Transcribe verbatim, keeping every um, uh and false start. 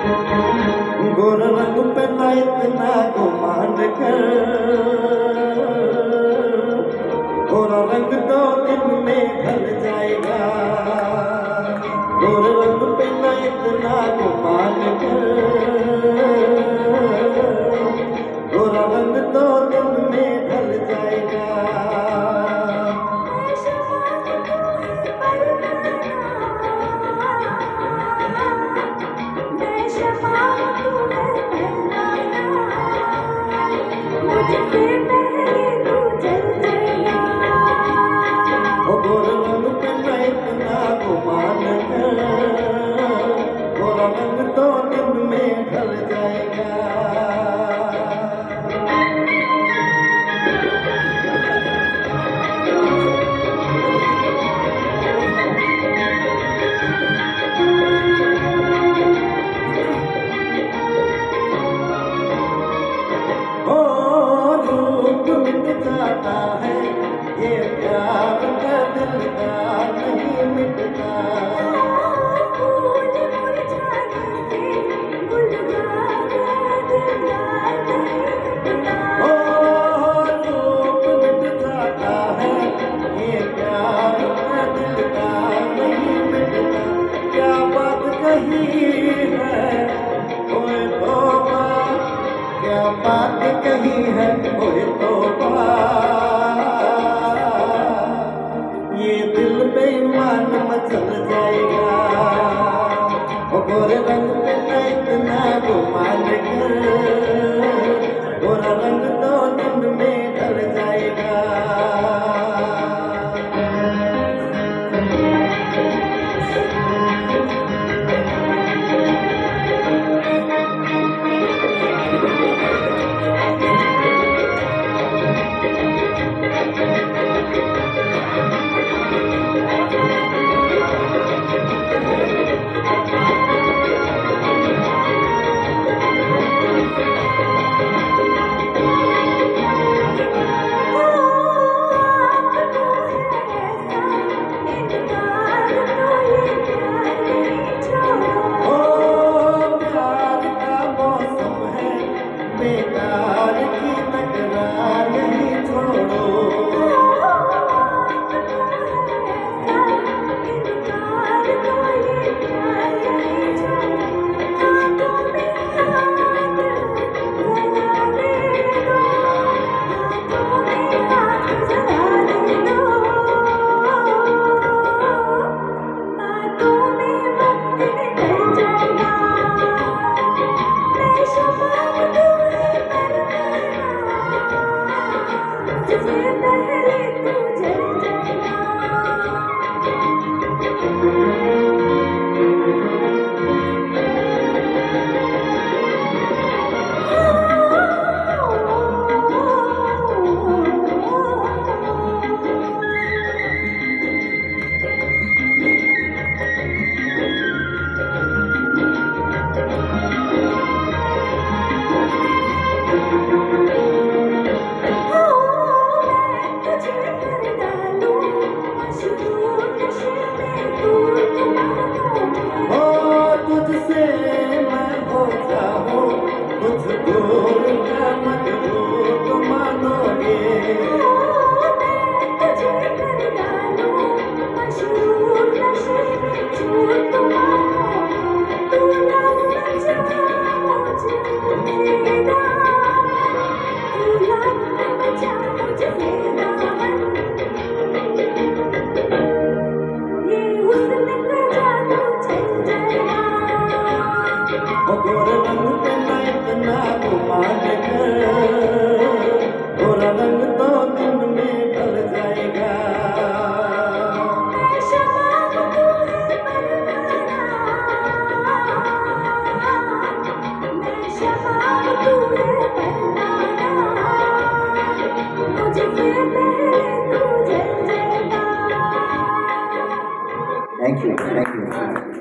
गोर रंग पे ना इतना गुमान कर, गोरा रंग दो दिन में ढल जाएगा। गोर रंग पे ना इतना गुमान कर, गोरा रंग दो दिन में ढल जाएगा। जाता है ये प्यार का दिलदार नहीं मिटता। फूल मुरझाने से गुलजार दिलदार नहीं मिटता। ओ रूप मिट जाता है ये प्यार का दिलदार नहीं मिटता। क्या बात कही है ओए तौबा, क्या बात कही है ओए तौबा। ये दिल बेईमान मचल जाएगा। ओ गोरे रंग पे ना इतना गुमान कर, गोरा रंग दो दिन में ढल जाएगा। बेकार की तकरार नहीं छोड़ो। गोरा रंग दो दिन में ढल जाएगा। Shabbat.